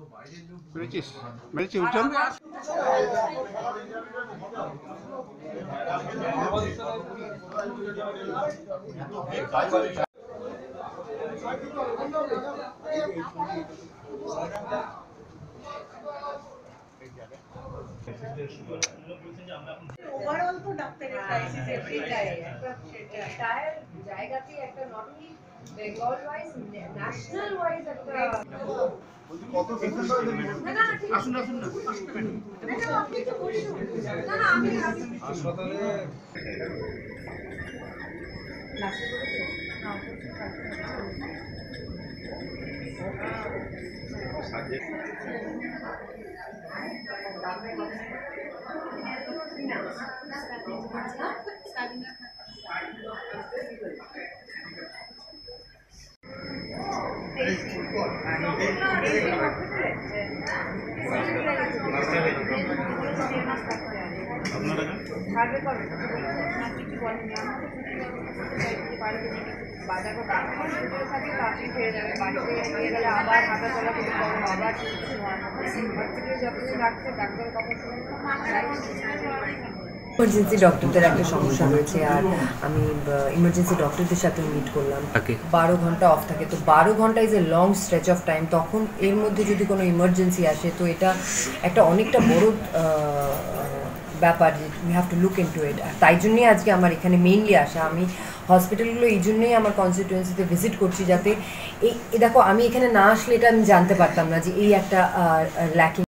মেরেছিস মেরেছি উজ্জ্বল ওভারঅল তো ডাক্তারের ক্রাইসিস এভরি টাইম জায়গাতে একটা not only Bengal wise national wise একটা কত পেশেন্ট না আসুন আসুন না আপনি তো বসুন না আমি হাসপাতালে বাজার কাছে ফিরে যাবে বাড়িতে নিয়ে গেলে আবার হাঁটা চলা করতে হবে আবার হসপিটালে যখন ডাক্তার কথা ইমার্জেন্সি ডক্টরদের একটা সমস্যা রয়েছে আর আমি ইমার্জেন্সি ডক্টরদের সাথে মিট করলাম 12 ঘন্টা অফ থাকে তো 12 ঘন্টা is a long stretch of time তখন এর মধ্যে যদি কোনো ইমার্জেন্সি আসে তো এটা একটা অনেকটা বড় ব্যাপার we have to look into it আর তাই জন্যই আজকে আমার এখানে মেইনলি আসা আমি হসপিটালগুলো এই জন্যই আমার কনস্টিটিউয়েন্সিতে ভিজিট করছি যাতে এই দেখো আমি এখানে না আসলে এটা আমি জানতে পারতাম না যে এই একটা ল্যাকিং